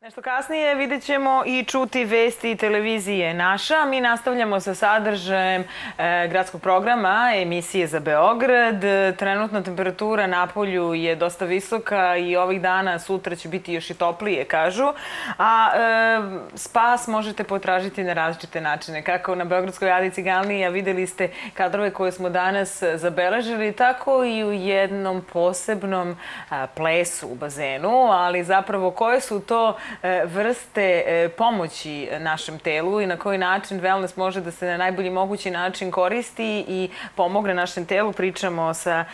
Nešto kasnije vidjet ćemo i čuti vesti televizije Naša. Mi nastavljamo sa sadržajem gradskog programa emisije za Beograd. Trenutna temperatura na polju je dosta visoka i ovih dana sutra će biti još i toplije, kažu. A spas možete potražiti na različite načine. Kako na Beogradskoj Adi Ciganliji, a videli ste kadrove koje smo danas zabeležili, tako i u jednom posebnom plesu u bazenu. Ali zapravo koje su to vrste pomoći našem telu i na koji način wellness može da se na najbolji mogući način koristi i pomogne našem telu. Pričam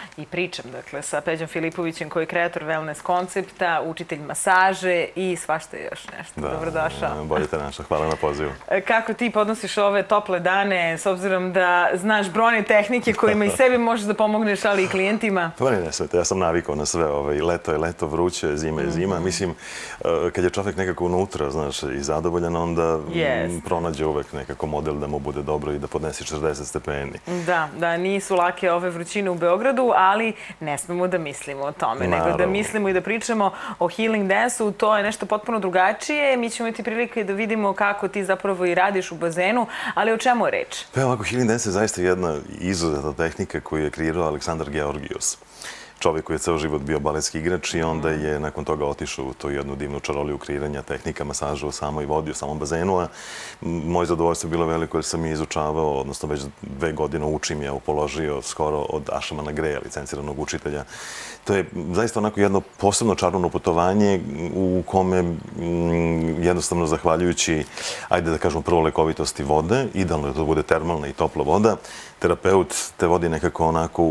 sa Peđom Filipovićem, koji je kreator wellness koncepta, učitelj masaže i svašta još nešto. Dobrodošao. Bolje te našla. Hvala na pozivu. Kako ti podnosiš ove tople dane, s obzirom da znaš brojne tehnike kojima i sebi možeš da pomogneš, ali i klijentima? Pa ne smete, ja sam navikao na sve. Leto je leto, vruće, zima je zima. Mislim, kad je čovjek nekako unutra, znaš, i zadovoljan, onda pronađe uvek nekako model da mu bude dobro i da podnesi 40 stepeni. Da, nisu lake ove vrućine u Beogradu, ali ne smemo da mislimo o tome, nego da mislimo i da pričamo o healing dance-u. To je nešto potpuno drugačije. Mi ćemo imati prilike da vidimo kako ti zapravo i radiš u bazenu, ali o čemu je reč? Pa ovako, healing dance je zaista jedna izuzetna tehnika koju je kreirao Aleksandar Georgijus. Čovjek koji je ceo život bio baletski igrač i onda je nakon toga otišao u to jednu divnu čaroliju kreiranja tehnika masaža u samoj vodi, u samom bazenu. A moje zadovoljstvo je bilo veliko jer sam je izučavao, odnosno već 2 godine učim, ja položio skoro od Ašamana Greja, licenciranog učitelja. To je zaista onako jedno posebno čarobno putovanje u kome jednostavno zahvaljujući, ajde da kažemo, prvo lekovitosti vode, idealno je da to bude termalna i topla voda, terapeut te vodi nekako onako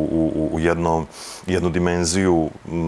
u jednu dimenziju,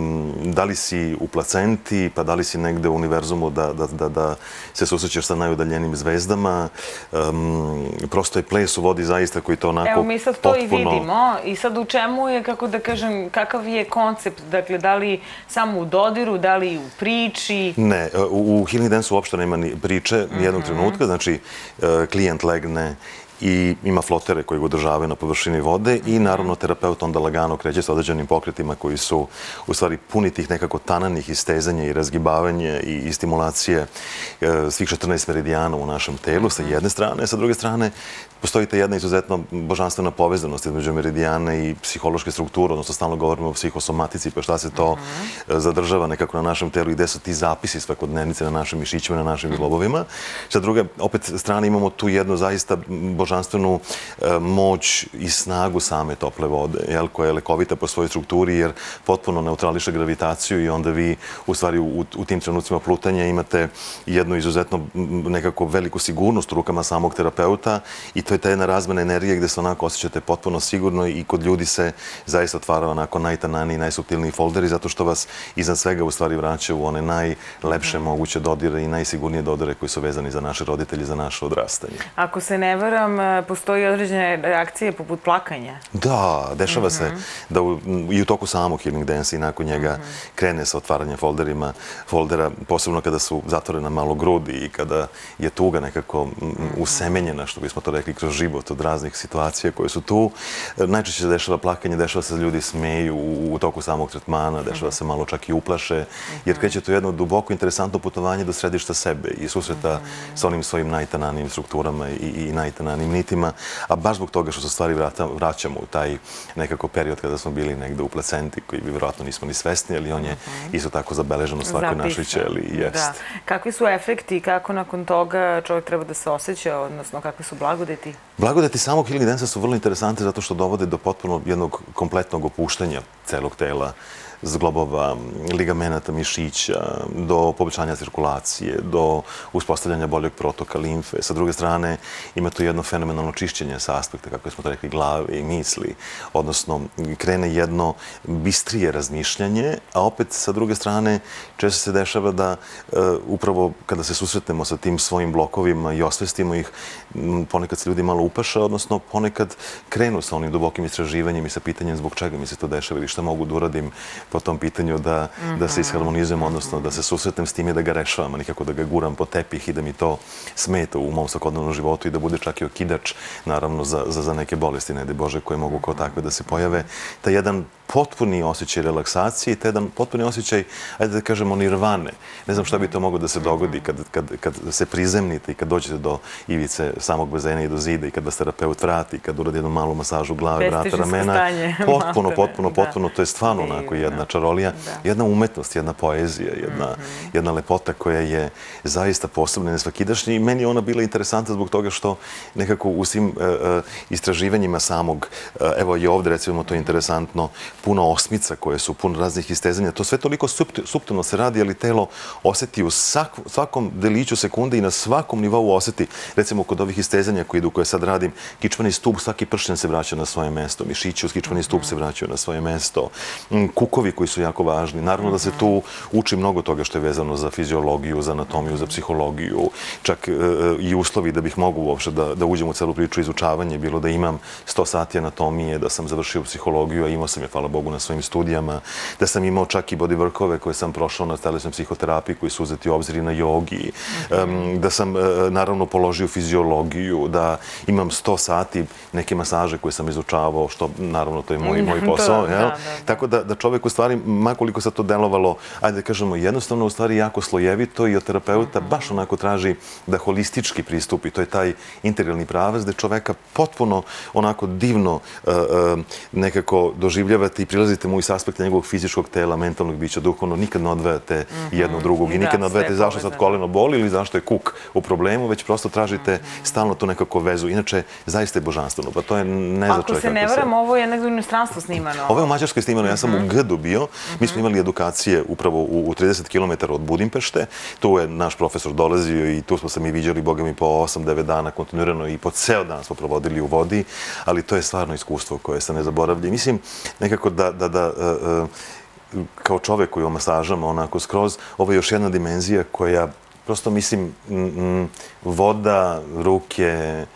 da li si u placenti, pa da li si negde u univerzumu da se susrećeš sa najudaljenijim zvezdama. Prosto je ples u vodi zaista koji to onako potpuno... Evo, mi sad to i vidimo. I sad u čemu je, kako da kažem, kakav je koncept? Dakle, da li samo u dodiru, da li u priči? Ne, u healing dance uopšte nema ni priče nijednog trenutka. Znači, klijent legne i ima flotere koji ga održavaju na površini vode i naravno terapeut onda lagano kreće sa određenim pokretima koji su u stvari puni tih nekako tananih istezanja i razgibavanja i stimulacije svih 14 meridijana u našem telu sa jedne strane. Sa druge strane, postoji ta jedna izuzetno božanstvena povezanost između meridijana i psihološke strukture, odnosno stalno govorimo o psihosomatici, pa šta se to zadržava nekako na našem telu i gde su ti zapisi svakodnevnice na našim mišićima, na našim zglobovima. Sa druge, opet strane, imamo tu jednu zaista božanstvenu moć i snagu same tople vode, koja je lekovita po svojoj strukturi jer potpuno neutrališe gravitaciju i onda vi u stvari u tim trenucima plutanja imate jednu izuzetno nekako veliku sigurnost u rukama samog terapeuta i to je ta jedna razmena energije gde se onako osjećate potpuno sigurno i kod ljudi se zaista otvara onako najtananiji, najsuptilniji folderi zato što vas iznad svega u stvari vraća u one najlepše moguće dodire i najsigurnije dodire koji su vezani za naše roditelje, za naše odrastanje. Ako se ne varam, postoji određene reakcije poput plakanja? Da, dešava se da i u toku samog healing dance i nakon njega krene sa otvaranjem foldera, posebno kada su zatvorena malo grudi i kada je tuga nekako usemenjena, što bismo to rekli, kroz život od raznih situacija koje su tu. Najčešće se dešava plakanje, dešava se da ljudi smeju u toku samog tretmana, dešava se malo čak i uplaše, jer kreće to jedno duboko interesantno putovanje do središta sebe i susreta sa onim svojim najtananijim strukturama i najtananijim nitima, a baš zbog toga što se stvari vraćamo u taj nekako period kada smo bili negde u placenti, koji bi vjerojatno nismo ni svesni, ali on je isto tako zabeležen u svakoj našoj ćeliji. Kakvi su efekti i kako nakon toga čovjek treba da se osjeća, odnosno kakve su blagodeti? Blagodeti samog healing dance su vrlo interesantne zato što dovode do potpuno jednog kompletnog opuštanja celog tela, zglobova, ligamenata, mišića, do poboljšanja cirkulacije, do uspostavljanja boljeg protoka limfe. Sa druge strane, ima tu jedno fenomenalno čišćenje sa aspekta, kako smo to rekli, glave i misli, odnosno krene jedno bistrije razmišljanje, a opet sa druge strane često se dešava da upravo kada se susretnemo sa tim svojim blokovima i osvestimo ih, ponekad se ljudi malo upaše, odnosno ponekad krenu sa onim dubokim istraživanjem i sa pitanjem zbog čega mi se to dešava ili šta mogu da uradim po tom pitanju da se isharmonizujemo, odnosno da se susretnem s tim i da ga rešavam, a nikako da ga guram po tepih i da mi to smeta u mom svakodnevnom životu i da bude čak i okidač, naravno, za neke bolesti, ne daj Bože, koje mogu kao takve da se pojave. Taj jedan potpuni osjećaj relaksacije i taj jedan potpuni osjećaj, ajde da kažemo, nirvane. Ne znam šta bi to moglo da se dogodi kad se prizemnite i kad dođete do ivice samog bazena i do zida i kad vas terapeut vrati, kad uradi jednu malu masažu glave, vrata, ramena. Potpuno, to je stvarno onako jedna čarolija, jedna umetnost, jedna poezija, jedna lepota koja je zaista posebna i nesvakidašnja i meni je ona bila interesantna zbog toga što nekako u svim istraživanjima samog, evo i ovdje recimo to je interesantno, puno osmica koje su, puno raznih istezanja, to sve toliko suptilno se radi, ali telo osjeti u svakom deliću sekunde i na svakom nivou osjeti. Recimo kod ovih istezanja koje sad radim, kičmeni stup, svaki pršljen se vraća na svoje mesto, mišići uz kičmeni stup se vraćaju na svoje mesto, kukovi koji su jako važni. Naravno da se tu uči mnogo toga što je vezano za fiziologiju, za anatomiju, za psihologiju, čak i uslovi da bih mogu uopšte da uđem u celu priču izučavanje, bilo da imam 100 sati anatomije, da sam završio psihologiju, a imao sam je, hvala Bogu, na svojim studijama, da sam imao čak i bodyworkove koje sam prošao na telesnoj psihoterapiji koji su uzeti u obzir i na jogi, da sam naravno položio fiziologiju, da imam 100 sati neke masaže koje sam izučavao, što naravno to je moj posao. Tako da čovjek u stvari, makoliko sad to delovalo, ajde da kažemo, jednostavno u stvari jako slojevito i od terapeuta baš onako traži da holistički pristupi. To je taj integralni pravac gde čoveka potpuno onako divno nekako doživljavate i prilazite mu iz aspekta njegovog fizičkog tela, mentalnog bića, duhovno, nikad ne odvajate jedno drugog i nikad ne odvajate zašto sad koleno boli ili zašto je kuk u problemu, već prosto tražite stalno tu nekako vezu. Inače, zaista je božanstveno, pa to je ne za čovjeka. Ako se ne varam, ovo je negdje u inostranstvu snimano. Ovo je u Mađarskoj snimano, ja sam u Gdu bio. Mi smo imali edukacije upravo u 30 km od Budimpešte. Tu je naš profesor dolazio i tu smo se mi viđali, boga mi, po 8-9 dana kontinuirano i po ceo dan smo provodili u vodi, ali to je stvarno iskustvo koje se ne zaboravlja. Mislim, nekako da kao čovjek koji o masažama, onako skroz, ovo je još jedna dimenzija koja, prosto mislim, voda, ruke,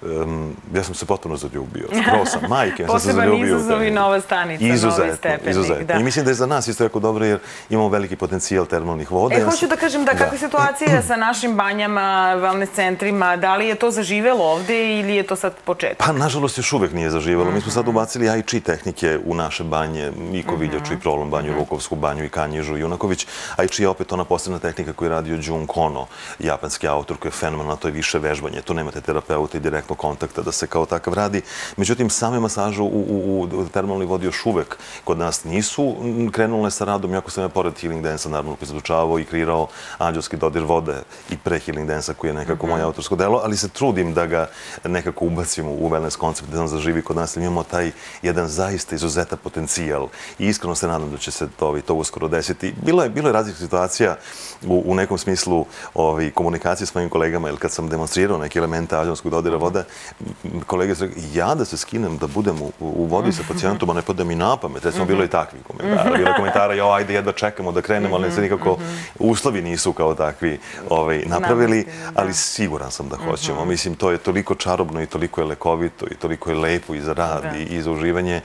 ja sam se potpuno zaljubio. Skroz sam, majke, ja sam se zaljubio. Poseban izazov i nova stanica, novi stepenik. Izuzetno. I mislim da je za nas isto jako dobro jer imamo veliki potencijal termalnih voda. Hoću da kažem da kakva je situacija sa našim banjama, wellness centrima, da li je to zaživelo ovdje ili je to sad početak? Pa, nažalost, još uvek nije zaživelo. Mi smo sad ubacili AI Chi tehnike u naše banje, i Koviljaču, i Prolom banju, i Vukovsku banju, i Kanjižu, i Junaković. AI Chi je opet ona posebna tehnika koju je radio Jun Kono, japanski autor koji je fenomenalna, to je više vežbanje. Tu nemate terapeuta i direktno kontakta da se kao takav radi. Međutim, same masaže u termalnoj vodi još uvek kod nas nisu krenule sa radom, iako sam ja pored healing dance-a naravno koji sam izučavao i kreirao anđelski dodir vode i pre healing dance-a koji je nekako moje autorsko delo, ali se trudim da ga nekako ubacim u wellness koncept da on zaživi kod nas. Imamo taj jedan zaista izuzetan potencijal i iskreno se nadam da će se to uskoro desiti. Bilo je različitih situacija u nekom smislu komunikacije s mojim kolegama, jer kad sam demonstrirao neke elemente anđelskog dodira vode, kolege su rekli, ja da se skinem, da budem u vodi sa pacijentom, a ne pada mi na pamet. Recimo, bilo je takvih komentara. Bilo je komentara, jo, ajde, jedva čekamo da krenemo, ali se nikako uslovi nisu kao takvi napravili, ali siguran sam da hoćemo. Mislim, to je toliko čarobno i toliko je lekovito i toliko je lepo i za rad i za uživanje.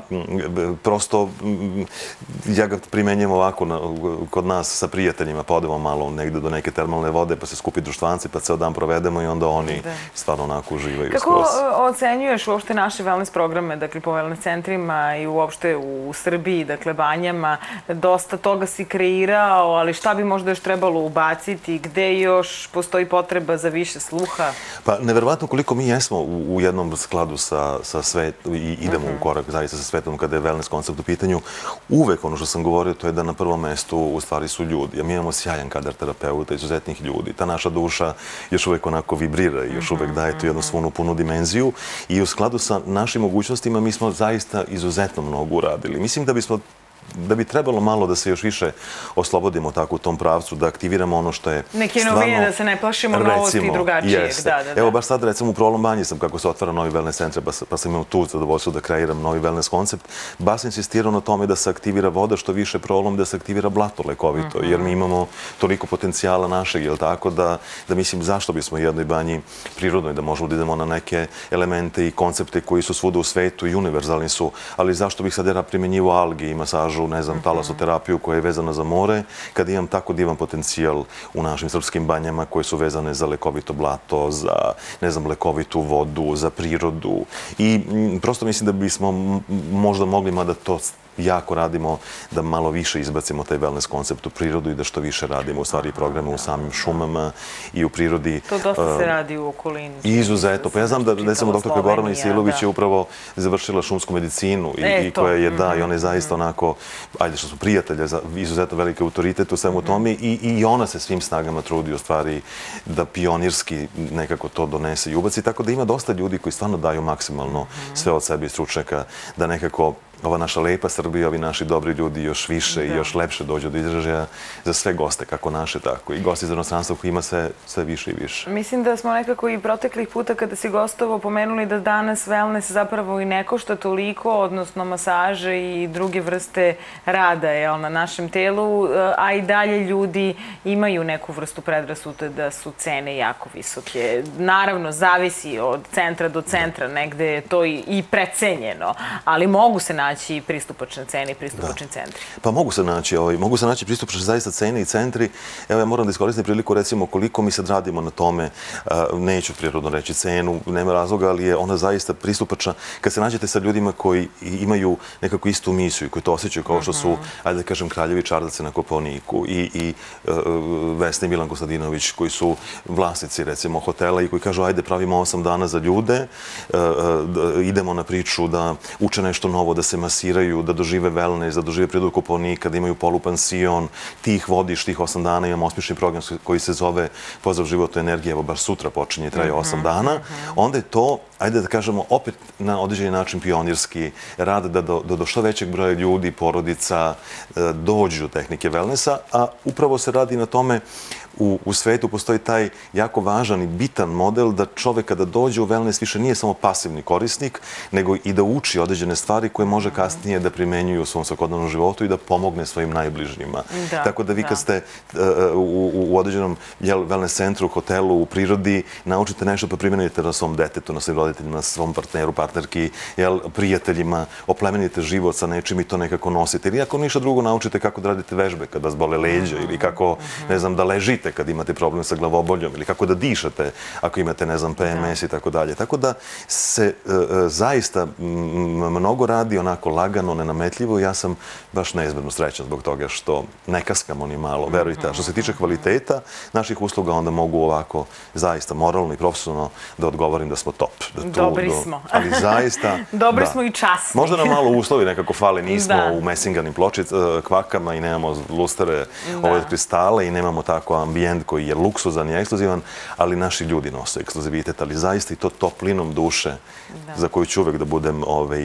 Prosto, ja ga primenjujem ovako kod nas sa prijateljima, pa odemo malo negde do neke termalne vode, pa se skupi društvanci, pa ceo dan provedemo i onda oni stvarno onako uživaju skroz. Kako ocenjuješ uopšte naše wellness programe, dakle po wellness centrima i uopšte u Srbiji, dakle banjama, dosta toga si kreirao, ali šta bi možda još trebalo ubaciti, gde još postoji potreba za više sluha? Pa, neverovatno koliko mi jesmo u jednom skladu sa svetom i idemo u korak zaista sa svetom kada je wellness koncept u pitanju. Uvek ono što sam govorio to je da na prvom mestu u stvari su ljudi. Mi imamo sjajan kadar terapeuta, izuzetnih ljudi. Ta naša duša još uvek onako vibrira i još uvek daje tu jednu svonu punu dimenziju i u skladu sa našim mogućnostima mi smo zaista izuzetno mnogo uradili. Mislim da bi trebalo malo da se još više oslobodimo tako u tom pravcu, da aktiviramo ono što je neke novine, da se ne plašimo novosti drugačijeg. Evo, baš sad recimo u Prolom banji sam, kako se otvara novi wellness centar, pa sam imao tu zadovoljstvo da kreiram novi wellness koncept, baš sam insistirao na tome da se aktivira voda, što više Prolom, da se aktivira blato lekovito, jer mi imamo toliko potencijala našeg, jel tako, da mislim zašto bismo u jednoj banji prirodnoj, da možemo da idemo na neke elemente i koncepte koji su svuda u svetu i univerzalni su, ali zašto bih sad ja primenjivo alge i masažu masažu, ne znam, talasoterapiju koja je vezana za more, kad imam tako divan potencijal u našim srpskim banjama koje su vezane za lekovito blato, za, ne znam, lekovitu vodu, za prirodu. I prosto mislim da bismo možda mogli, mada to jako radimo, da malo više izbacimo taj wellness koncept u prirodu i da što više radimo u stvari programe u samim šumama i u prirodi. To dosta se radi u okolini. Izuzetno. Pa ja znam da, recimo, doktorka Gorana Isilović je upravo završila šumsku medicinu i koja je, da, i ona je zaista onako, ajde što smo prijatelja, izuzetno veliki autoritet u svemu tome i ona se svim snagama trudi u stvari da pionirski nekako to donese i ubaci, tako da ima dosta ljudi koji stvarno daju maksimalno sve od sebe i stručnjaka da nekako ova naša lepa Srbija, ovi naši dobri ljudi još više i još lepše dođu do izražaja za sve goste, kako naše, tako i gosti iz inostranstva koji ima sve više i više. Mislim da smo nekako i proteklih puta kada si gostovao pomenuli da danas wellness zapravo i ne košta toliko, odnosno masaže i druge vrste rada na našem telu, a i dalje ljudi imaju neku vrstu predrasude da su cene jako visoke. Naravno, zavisi od centra do centra, negde je to i precenjeno, ali mogu se naći pristupačne cene i pristupačni centri. Pa mogu se naći pristupačne zaista cene i centri. Evo, ja moram da iskoristim priliku, recimo, koliko mi sad radimo na tome, neću prirodno reći cenu, nema razloga, ali je ona zaista pristupačna. Kad se nađete sa ljudima koji imaju nekako istu misiju i koji to osjećaju kao što su, ajde da kažem, kraljevi čardaci na Kopaoniku i Vesna i Milan Kostadinović, koji su vlasnici, recimo, hotela i koji kažu, ajde, pravimo 8 dana za ljude, idemo na priču da uče nešto novo, da se masiraju, da dožive wellness, da dožive prirodu Kopaonika, da imaju polupansion, ti ih vodiš, tih 8 dana, imamo osmišljeni program koji se zove Pozdrav životu energije, evo baš sutra počinje i traje 8 dana, onda je to, ajde da kažemo, opet na određeni način pionirski rad da do što većeg broja ljudi, porodica, dođu do tehnike wellnessa, a upravo se radi na tome. U svetu postoji taj jako važan i bitan model da čovek kada dođe u wellness više nije samo pasivni korisnik, nego i da uči određene stvari koje može kasnije da primenjuju u svom svakodnevnom životu i da pomogne svojim najbližnjima. Tako da vi kad ste u određenom wellness centru, hotelu, u prirodi, naučite nešto pa primenujete na svom detetu, na svojim roditeljima, na svom partneru, partnerki, prijateljima, oplemenite život sa nečim i to nekako nosite. Ili ako ništa drugo naučite kako da radite vežbe kad vas bole leđa ili kako, ne znam, da ležite kad imate problem sa glavoboljom ili kako da dišete ako imate, ne znam, PMS i tako dalje. Tako da se zaista mnogo radi onako lagano, nenametljivo i ja sam baš neizmjerno srećan zbog toga što ne kaskamo ni malo, verujte. A što se tiče kvaliteta naših usluga, onda mogu ovako zaista moralno i profesionalno da odgovorim da smo top. Dobri smo. Ali zaista... Dobri smo i časni. Možda nam malo uslovi nekako fale, nismo u mesinganim kvakama i nemamo lustere ove kristale i nemamo tako ambijent koji je luksuzan i ekskluzivan, ali naši ljudi nose ekskluzivitet, ali zaista i to toplinom duše za koju ću uvek da budem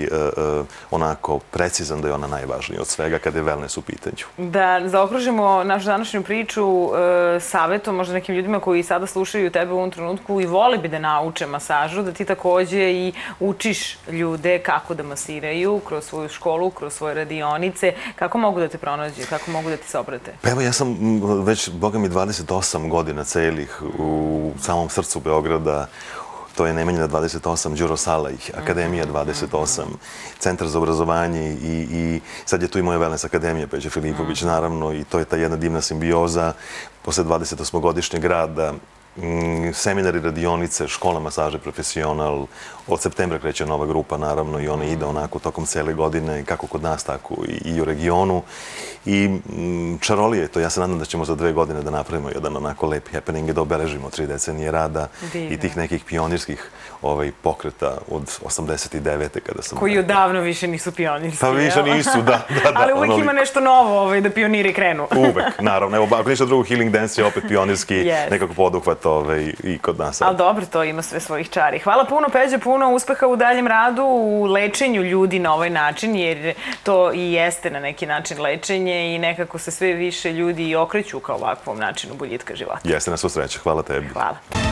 onako precizan da je ona najvažnija od svega kada je wellness u pitanju. Da zaokružimo našu današnju priču savjetom možda nekim ljudima koji sada slušaju tebe u ovom trenutku i vole bi da nauče masažu, da ti takođe i učiš ljude kako da masiraju kroz svoju školu, kroz svoje radionice. Kako mogu da te pronađe? Kako mogu da ti se obrate? Pa evo, ja sam već, boga mi, 28 godina celih u samom srcu Beograda. To je Nemanjina 28, Đuro Salaj, Akademija 28, Centar za obrazovanje i sad je tu i moja wellness akademija, Peđa Filipović, naravno, i to je ta jedna divna simbioza. Posle 28-godišnjeg rada, seminari, radionice, škola masaže profesional. Od septembra kreće nova grupa, naravno, i ona ide onako tokom cele godine, kako kod nas, tako i u regionu. I čarolije je to. Ja se nadam da ćemo za 2 godine da napravimo jedan onako lep happening i da obeležimo 3 decenije rada i tih nekih pionirskih pokreta od 89. kada sam... Koji odavno više nisu pionirski. Pa više nisu, da. Ali uvek ima nešto novo da pioniri krenu. Uvek, naravno. Evo, ako ništa drugo, Healing Dance je opet pionirski nekako poduhvat i kod nas. Ali dobro, to ima sve svojih čari. Hvala puno, Peđa, puno uspeha u daljem radu, u lečenju ljudi na ovaj način, jer to i jeste na neki način lečenje i nekako se sve više ljudi okreću ka ovakvom načinu boljitka života. Jeste, na svu sreću. Hvala tebi. Hvala.